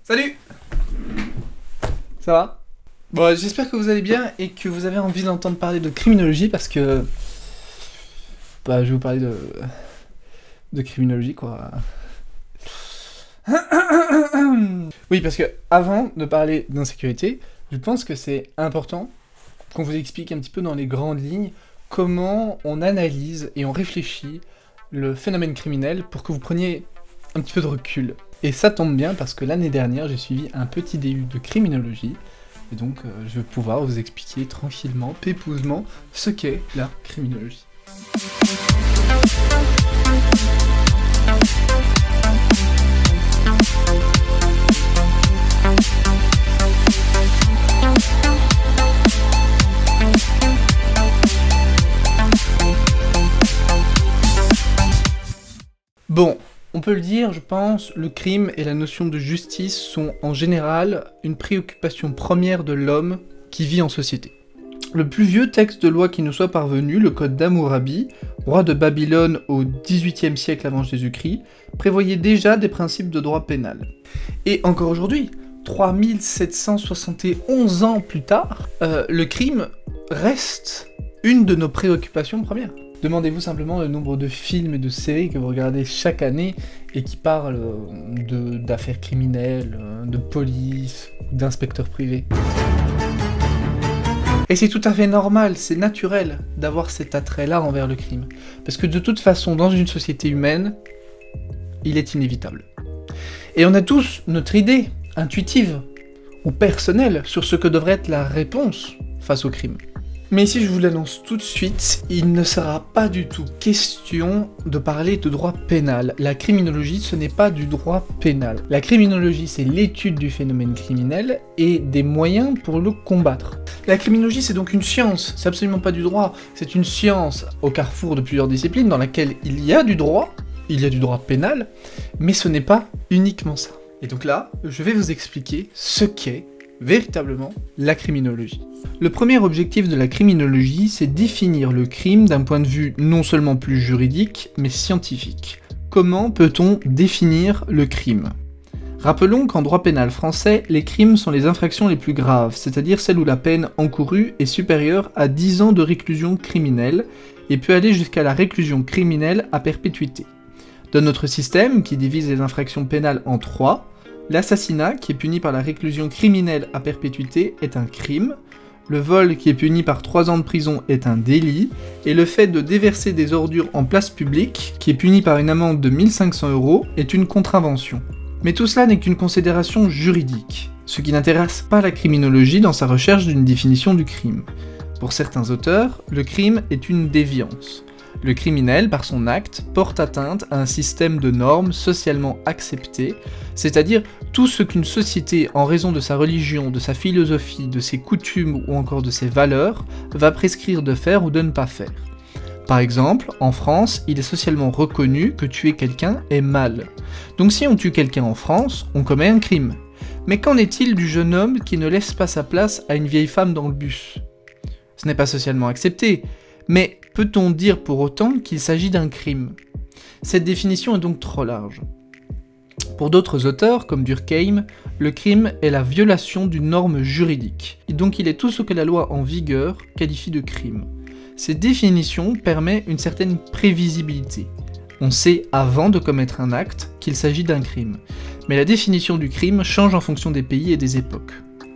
Salut! Ça va? Bon, j'espère que vous allez bien et que vous avez envie d'entendre parler de criminologie parce que... Bah, je vais vous parler de criminologie, quoi. Oui, parce que avant de parler d'insécurité, je pense que c'est important qu'on vous explique un petit peu dans les grandes lignes comment on analyse et on réfléchit le phénomène criminel pour que vous preniez un petit peu de recul. Et ça tombe bien parce que l'année dernière, j'ai suivi un petit DU de criminologie, et donc je vais pouvoir vous expliquer tranquillement, pépousement, ce qu'est la criminologie. Bon, on peut le dire, je pense, le crime et la notion de justice sont en général une préoccupation première de l'homme qui vit en société. Le plus vieux texte de loi qui nous soit parvenu, le Code d'Hammurabi, roi de Babylone au XVIIIe siècle avant Jésus-Christ, prévoyait déjà des principes de droit pénal. Et encore aujourd'hui, 3771 ans plus tard, le crime reste une de nos préoccupations premières. Demandez-vous simplement le nombre de films et de séries que vous regardez chaque année et qui parlent d'affaires criminelles, de police, d'inspecteurs privés. Et c'est tout à fait normal, c'est naturel d'avoir cet attrait-là envers le crime. Parce que de toute façon, dans une société humaine, il est inévitable. Et on a tous notre idée intuitive ou personnelle sur ce que devrait être la réponse face au crime. Mais ici, je vous l'annonce tout de suite, il ne sera pas du tout question de parler de droit pénal. La criminologie, ce n'est pas du droit pénal. La criminologie, c'est l'étude du phénomène criminel et des moyens pour le combattre. La criminologie, c'est donc une science, c'est absolument pas du droit. C'est une science au carrefour de plusieurs disciplines dans laquelle il y a du droit pénal, mais ce n'est pas uniquement ça. Et donc là, je vais vous expliquer ce qu'est véritablement la criminologie. Le premier objectif de la criminologie, c'est définir le crime d'un point de vue non seulement plus juridique, mais scientifique. Comment peut-on définir le crime ? Rappelons qu'en droit pénal français, les crimes sont les infractions les plus graves, c'est-à-dire celles où la peine encourue est supérieure à 10 ans de réclusion criminelle et peut aller jusqu'à la réclusion criminelle à perpétuité. Dans notre système, qui divise les infractions pénales en 3, l'assassinat, qui est puni par la réclusion criminelle à perpétuité, est un crime, le vol, qui est puni par 3 ans de prison, est un délit, et le fait de déverser des ordures en place publique, qui est puni par une amende de 1500 €, est une contravention. Mais tout cela n'est qu'une considération juridique, ce qui n'intéresse pas la criminologie dans sa recherche d'une définition du crime. Pour certains auteurs, le crime est une déviance. Le criminel, par son acte, porte atteinte à un système de normes socialement acceptées, c'est-à-dire tout ce qu'une société, en raison de sa religion, de sa philosophie, de ses coutumes ou encore de ses valeurs, va prescrire de faire ou de ne pas faire. Par exemple, en France, il est socialement reconnu que tuer quelqu'un est mal. Donc si on tue quelqu'un en France, on commet un crime. Mais qu'en est-il du jeune homme qui ne laisse pas sa place à une vieille femme dans le bus ? Ce n'est pas socialement accepté, mais peut-on dire pour autant qu'il s'agit d'un crime ? Cette définition est donc trop large. Pour d'autres auteurs, comme Durkheim, le crime est la violation d'une norme juridique, et donc il est tout ce que la loi en vigueur qualifie de crime. Cette définition permet une certaine prévisibilité. On sait avant de commettre un acte qu'il s'agit d'un crime, mais la définition du crime change en fonction des pays et des époques.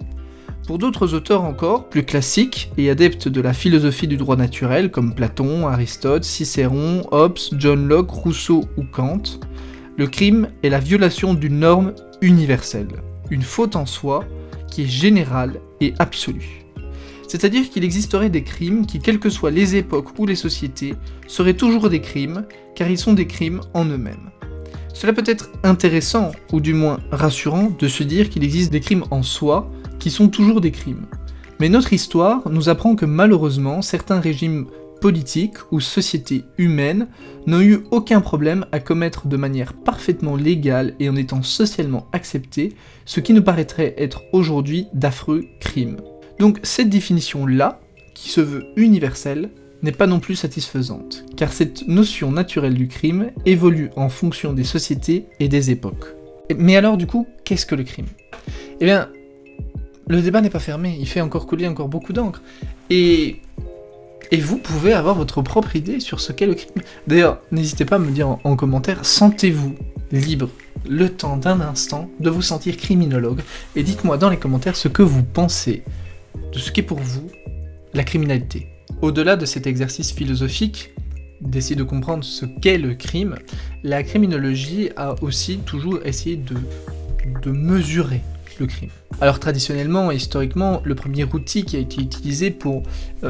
Pour d'autres auteurs encore, plus classiques et adeptes de la philosophie du droit naturel comme Platon, Aristote, Cicéron, Hobbes, John Locke, Rousseau ou Kant, le crime est la violation d'une norme universelle, une faute en soi qui est générale et absolue. C'est-à-dire qu'il existerait des crimes qui, quelles que soient les époques ou les sociétés, seraient toujours des crimes, car ils sont des crimes en eux-mêmes. Cela peut être intéressant, ou du moins rassurant, de se dire qu'il existe des crimes en soi, qui sont toujours des crimes. Mais notre histoire nous apprend que malheureusement, certains régimes politiques ou sociétés humaines n'ont eu aucun problème à commettre de manière parfaitement légale et en étant socialement acceptés, ce qui nous paraîtrait être aujourd'hui d'affreux crimes. Donc cette définition-là, qui se veut universelle, n'est pas non plus satisfaisante, car cette notion naturelle du crime évolue en fonction des sociétés et des époques. Mais alors du coup, qu'est-ce que le crime ? Eh bien, le débat n'est pas fermé, il fait encore couler encore beaucoup d'encre. Et vous pouvez avoir votre propre idée sur ce qu'est le crime. D'ailleurs, n'hésitez pas à me dire en commentaire, sentez-vous libre, le temps d'un instant, de vous sentir criminologue, et dites-moi dans les commentaires ce que vous pensez de ce qu'est pour vous la criminalité. Au-delà de cet exercice philosophique, d'essayer de comprendre ce qu'est le crime, la criminologie a aussi toujours essayé de mesurer le crime. Alors traditionnellement, historiquement, le premier outil qui a été utilisé pour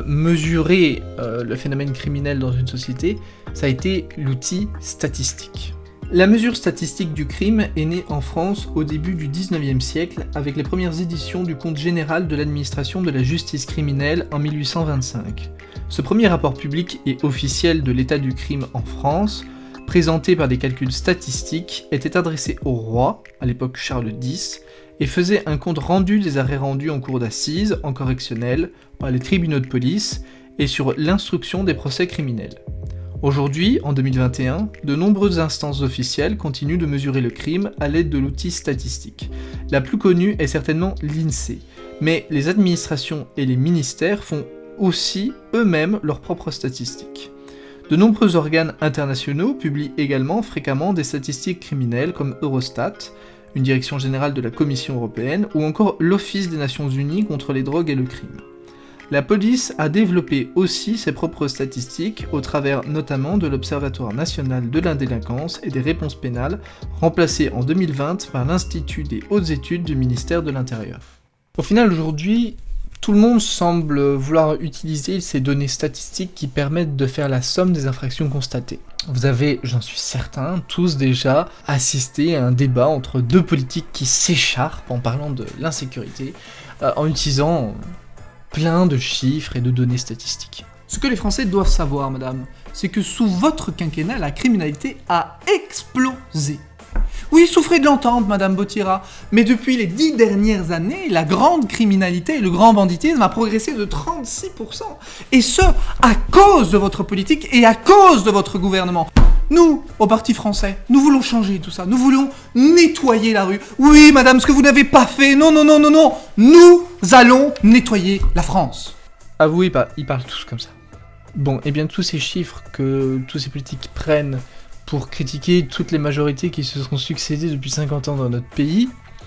mesurer le phénomène criminel dans une société, ça a été l'outil statistique. La mesure statistique du crime est née en France au début du 19e siècle avec les premières éditions du Compte général de l'administration de la justice criminelle en 1825. Ce premier rapport public et officiel de l'état du crime en France, présenté par des calculs statistiques, était adressé au roi, à l'époque Charles X, et faisait un compte rendu des arrêts rendus en cour d'assises, en correctionnel, par les tribunaux de police, et sur l'instruction des procès criminels. Aujourd'hui, en 2021, de nombreuses instances officielles continuent de mesurer le crime à l'aide de l'outil statistique. La plus connue est certainement l'INSEE, mais les administrations et les ministères font aussi eux-mêmes leurs propres statistiques. De nombreux organes internationaux publient également fréquemment des statistiques criminelles comme Eurostat, une direction générale de la Commission européenne, ou encore l'Office des Nations Unies contre les drogues et le crime. La police a développé aussi ses propres statistiques au travers notamment de l'Observatoire national de la délinquance et des réponses pénales, remplacé en 2020 par l'Institut des hautes études du ministère de l'Intérieur. Au final, aujourd'hui, tout le monde semble vouloir utiliser ces données statistiques qui permettent de faire la somme des infractions constatées. Vous avez, j'en suis certain, tous déjà assisté à un débat entre deux politiques qui s'écharpent en parlant de l'insécurité, en utilisant plein de chiffres et de données statistiques. Ce que les Français doivent savoir, madame, c'est que sous votre quinquennat, la criminalité a explosé. Oui, souffrez de l'entendre, madame Bautira, mais depuis les 10 dernières années, la grande criminalité et le grand banditisme a progressé de 36%. Et ce, à cause de votre politique et à cause de votre gouvernement. Nous, au Parti français, nous voulons changer tout ça. Nous voulons nettoyer la rue. Oui, madame, ce que vous n'avez pas fait. Non, non, non, non, non. Nous allons nettoyer la France. Ah oui, ils parlent tous comme ça. Bon, et bien tous ces chiffres que tous ces politiques prennent pour critiquer toutes les majorités qui se sont succédées depuis 50 ans dans notre pays,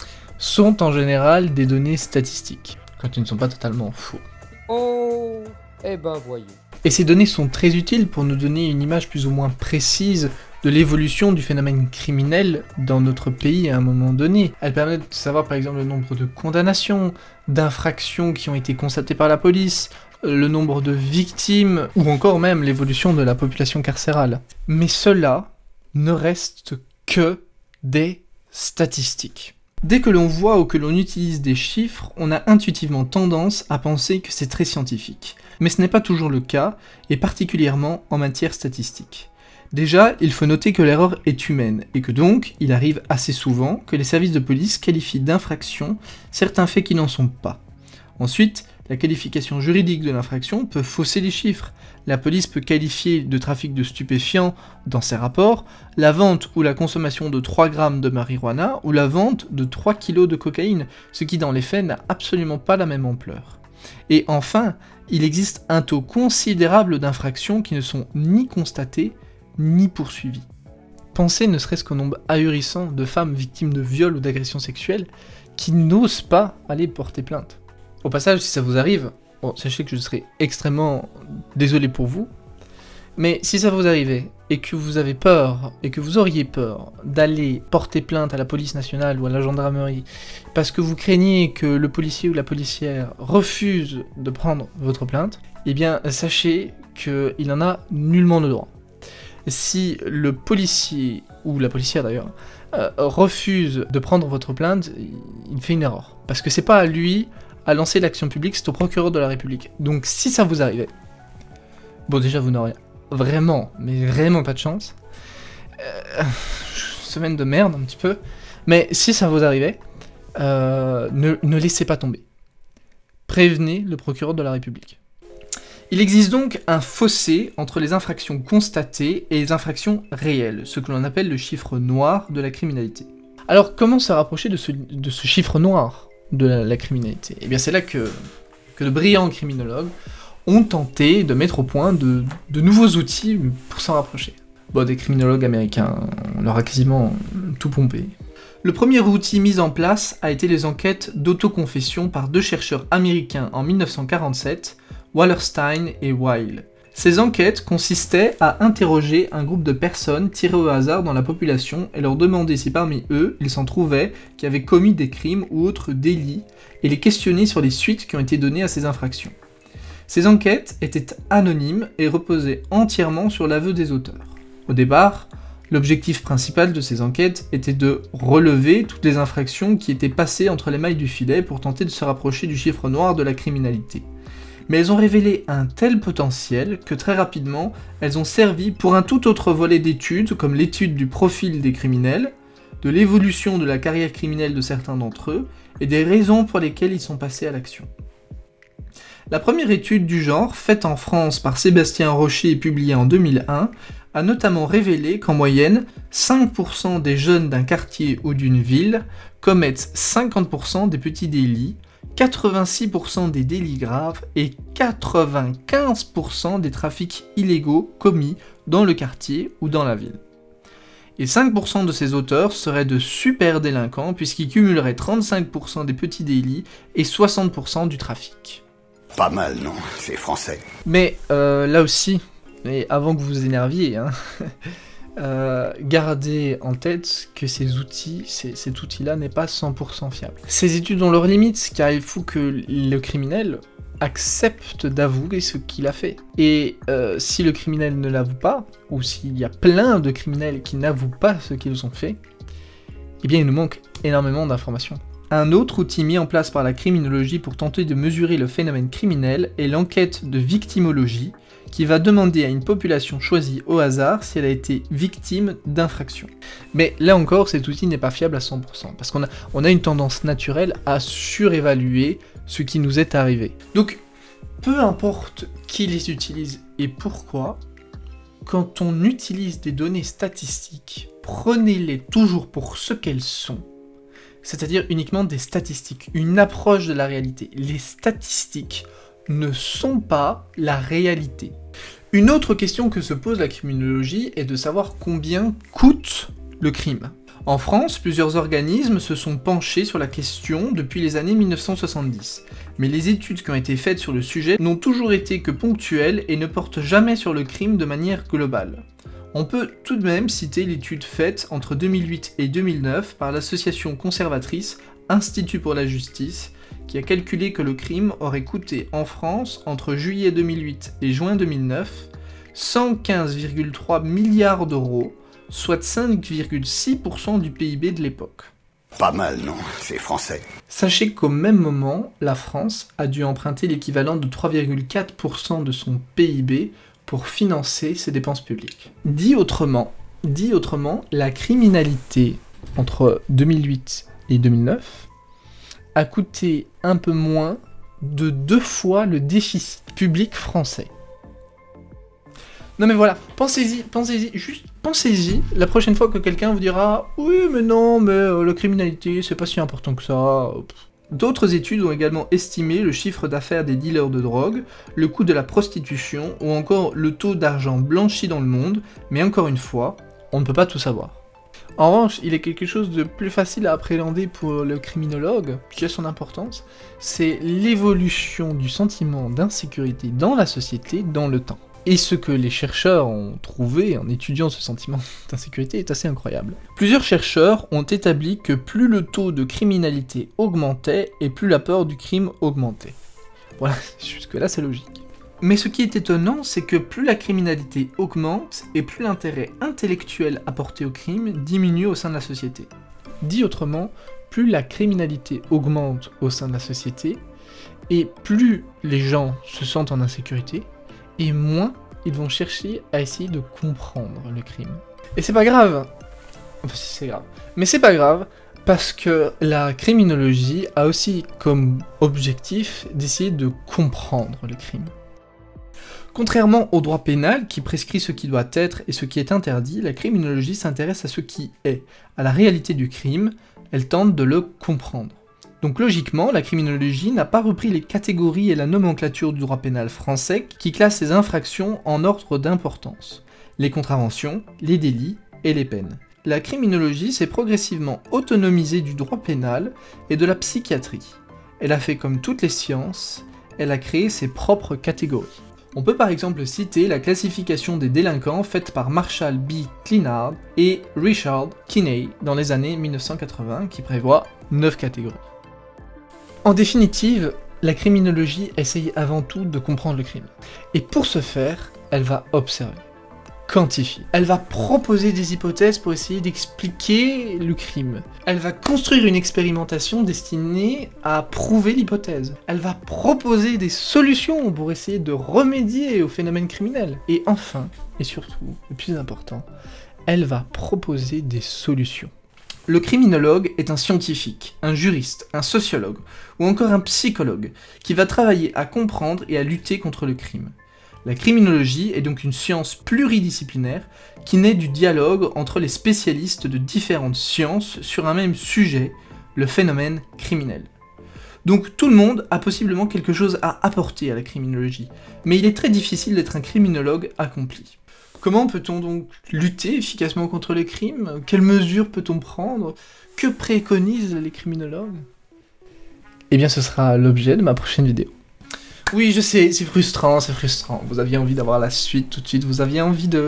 sont en général des données statistiques, quand ils ne sont pas totalement faux. Oh, eh ben voyons. Et ces données sont très utiles pour nous donner une image plus ou moins précise de l'évolution du phénomène criminel dans notre pays à un moment donné. Elles permettent de savoir par exemple le nombre de condamnations, d'infractions qui ont été constatées par la police, le nombre de victimes, ou encore même l'évolution de la population carcérale. Mais cela ne reste que des statistiques. Dès que l'on voit ou que l'on utilise des chiffres, on a intuitivement tendance à penser que c'est très scientifique. Mais ce n'est pas toujours le cas, et particulièrement en matière statistique. Déjà, il faut noter que l'erreur est humaine, et que donc, il arrive assez souvent que les services de police qualifient d'infraction certains faits qui n'en sont pas. Ensuite, la qualification juridique de l'infraction peut fausser les chiffres. La police peut qualifier de trafic de stupéfiants dans ses rapports, la vente ou la consommation de 3 grammes de marijuana ou la vente de 3 kilos de cocaïne, ce qui dans les faits n'a absolument pas la même ampleur. Et enfin, il existe un taux considérable d'infractions qui ne sont ni constatées ni poursuivies. Pensez ne serait-ce qu'au nombre ahurissant de femmes victimes de viols ou d'agressions sexuelles qui n'osent pas aller porter plainte. Au passage, si ça vous arrive, bon, sachez que je serai extrêmement désolé pour vous, mais si ça vous arrivait, et que vous avez peur, et que vous auriez peur d'aller porter plainte à la police nationale ou à la gendarmerie, parce que vous craignez que le policier ou la policière refuse de prendre votre plainte, eh bien sachez qu'il n'en a nullement le droit. Si le policier, ou la policière d'ailleurs, refuse de prendre votre plainte, il fait une erreur. Parce que c'est pas à lui à lancer l'action publique, c'est au procureur de la République. Donc si ça vous arrivait, bon déjà vous n'aurez vraiment, mais vraiment pas de chance, semaine de merde un petit peu, mais si ça vous arrivait, ne laissez pas tomber. Prévenez le procureur de la République. Il existe donc un fossé entre les infractions constatées et les infractions réelles, ce que l'on appelle le chiffre noir de la criminalité. Alors comment se rapprocher de ce chiffre noir ? de la criminalité. Et bien c'est là que de brillants criminologues ont tenté de mettre au point de nouveaux outils pour s'en rapprocher. Bon, des criminologues américains, on leur a quasiment tout pompé. Le premier outil mis en place a été les enquêtes d'autoconfession par 2 chercheurs américains en 1947, Wallerstein et Weil. Ces enquêtes consistaient à interroger un groupe de personnes tirées au hasard dans la population et leur demander si parmi eux, il s'en trouvait qui avaient commis des crimes ou autres délits et les questionner sur les suites qui ont été données à ces infractions. Ces enquêtes étaient anonymes et reposaient entièrement sur l'aveu des auteurs. Au départ, l'objectif principal de ces enquêtes était de relever toutes les infractions qui étaient passées entre les mailles du filet pour tenter de se rapprocher du chiffre noir de la criminalité. Mais elles ont révélé un tel potentiel que très rapidement, elles ont servi pour un tout autre volet d'études, comme l'étude du profil des criminels, de l'évolution de la carrière criminelle de certains d'entre eux, et des raisons pour lesquelles ils sont passés à l'action. La première étude du genre, faite en France par Sébastien Rocher et publiée en 2001, a notamment révélé qu'en moyenne, 5% des jeunes d'un quartier ou d'une ville commettent 50% des petits délits, 86% des délits graves et 95% des trafics illégaux commis dans le quartier ou dans la ville. Et 5% de ces auteurs seraient de super délinquants puisqu'ils cumuleraient 35% des petits délits et 60% du trafic. Pas mal, non? C'est français. Mais là aussi, et avant que vous vous énerviez, hein, gardez en tête que cet outil-là n'est pas 100% fiable. Ces études ont leurs limites, car il faut que le criminel accepte d'avouer ce qu'il a fait. Et si le criminel ne l'avoue pas, ou s'il y a plein de criminels qui n'avouent pas ce qu'ils ont fait, eh bien il nous manque énormément d'informations. Un autre outil mis en place par la criminologie pour tenter de mesurer le phénomène criminel est l'enquête de victimologie, qui va demander à une population choisie au hasard si elle a été victime d'infractions. Mais là encore, cet outil n'est pas fiable à 100%, parce qu'on a une tendance naturelle à surévaluer ce qui nous est arrivé. Donc, peu importe qui les utilise et pourquoi, quand on utilise des données statistiques, prenez-les toujours pour ce qu'elles sont, c'est-à-dire uniquement des statistiques, une approche de la réalité. Les statistiques ne sont pas la réalité. Une autre question que se pose la criminologie est de savoir combien coûte le crime. En France, plusieurs organismes se sont penchés sur la question depuis les années 1970, mais les études qui ont été faites sur le sujet n'ont toujours été que ponctuelles et ne portent jamais sur le crime de manière globale. On peut tout de même citer l'étude faite entre 2008 et 2009 par l'association conservatrice Institut pour la Justice, qui a calculé que le crime aurait coûté en France, entre juillet 2008 et juin 2009, 115,3 milliards d'euros, soit 5,6% du PIB de l'époque. Pas mal, non? C'est français. Sachez qu'au même moment, la France a dû emprunter l'équivalent de 3,4% de son PIB pour financer ses dépenses publiques. Dit autrement, la criminalité entre 2008 et 2009 a coûté un peu moins de 2 fois le déficit public français. Non mais voilà, pensez-y, juste pensez-y, la prochaine fois que quelqu'un vous dira « Oui mais non, mais la criminalité c'est pas si important que ça ». D'autres études ont également estimé le chiffre d'affaires des dealers de drogue, le coût de la prostitution ou encore le taux d'argent blanchi dans le monde, mais encore une fois, on ne peut pas tout savoir. En revanche, il y a quelque chose de plus facile à appréhender pour le criminologue, qui a son importance, c'est l'évolution du sentiment d'insécurité dans la société dans le temps. Et ce que les chercheurs ont trouvé en étudiant ce sentiment d'insécurité est assez incroyable. Plusieurs chercheurs ont établi que plus le taux de criminalité augmentait et plus la peur du crime augmentait. Voilà, jusque-là c'est logique. Mais ce qui est étonnant, c'est que plus la criminalité augmente et plus l'intérêt intellectuel apporté au crime diminue au sein de la société. Dit autrement, plus la criminalité augmente au sein de la société et plus les gens se sentent en insécurité, et moins ils vont chercher à essayer de comprendre le crime. Et c'est pas grave. Enfin, si c'est grave. Mais c'est pas grave, parce que la criminologie a aussi comme objectif d'essayer de comprendre le crime. Contrairement au droit pénal, qui prescrit ce qui doit être et ce qui est interdit, la criminologie s'intéresse à ce qui est, à la réalité du crime, elle tente de le comprendre. Donc logiquement, la criminologie n'a pas repris les catégories et la nomenclature du droit pénal français qui classe ces infractions en ordre d'importance. Les contraventions, les délits et les peines. La criminologie s'est progressivement autonomisée du droit pénal et de la psychiatrie. Elle a fait comme toutes les sciences, elle a créé ses propres catégories. On peut par exemple citer la classification des délinquants faite par Marshall B. Clinard et Richard Kinney dans les années 1980 qui prévoit 9 catégories. En définitive, la criminologie essaye avant tout de comprendre le crime. Et pour ce faire, elle va observer, quantifier. Elle va proposer des hypothèses pour essayer d'expliquer le crime. Elle va construire une expérimentation destinée à prouver l'hypothèse. Elle va proposer des solutions pour essayer de remédier au phénomène criminel. Et enfin, et surtout, le plus important, elle va proposer des solutions. Le criminologue est un scientifique, un juriste, un sociologue, ou encore un psychologue, qui va travailler à comprendre et à lutter contre le crime. La criminologie est donc une science pluridisciplinaire qui naît du dialogue entre les spécialistes de différentes sciences sur un même sujet, le phénomène criminel. Donc tout le monde a possiblement quelque chose à apporter à la criminologie, mais il est très difficile d'être un criminologue accompli. Comment peut-on donc lutter efficacement contre les crimes? Quelles mesures peut-on prendre? Que préconisent les criminologues? Eh bien ce sera l'objet de ma prochaine vidéo. Oui, je sais, c'est frustrant. Vous aviez envie d'avoir la suite tout de suite, vous aviez envie de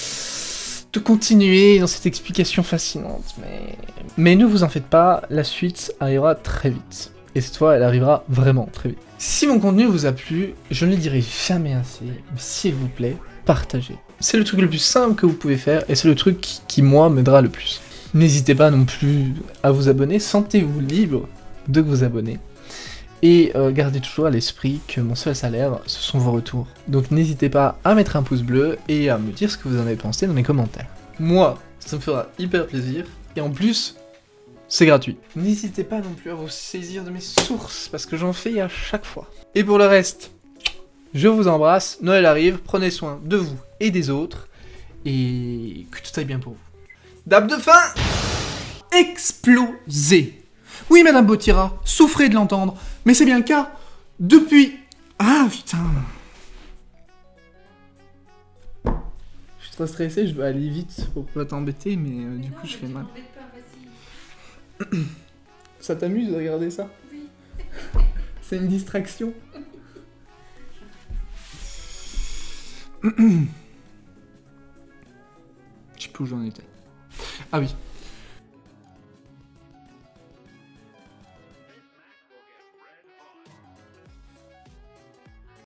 continuer dans cette explication fascinante, mais ne vous en faites pas, la suite arrivera très vite. Et cette fois, elle arrivera vraiment très vite. Si mon contenu vous a plu, je ne le dirai jamais assez, mais s'il vous plaît, partagez. C'est le truc le plus simple que vous pouvez faire, et c'est le truc qui moi, m'aidera le plus. N'hésitez pas non plus à vous abonner, sentez-vous libre de vous abonner. Et gardez toujours à l'esprit que mon seul salaire, ce sont vos retours. Donc n'hésitez pas à mettre un pouce bleu et à me dire ce que vous en avez pensé dans les commentaires. Moi, ça me fera hyper plaisir, et en plus, c'est gratuit. N'hésitez pas non plus à vous saisir de mes sources, parce que j'en fais à chaque fois. Et pour le reste, je vous embrasse, Noël arrive, prenez soin de vous et des autres, et que tout aille bien pour vous. Dab de fin! Explosé. Oui, Madame Bautira, souffrez de l'entendre, mais c'est bien le cas depuis... Ah, putain. Je suis trop stressé, je dois aller vite pour pas t'embêter, mais du coup je fais mal. Ça t'amuse de regarder ça? Oui. C'est une distraction. Je sais plus où j'en étais. Ah oui.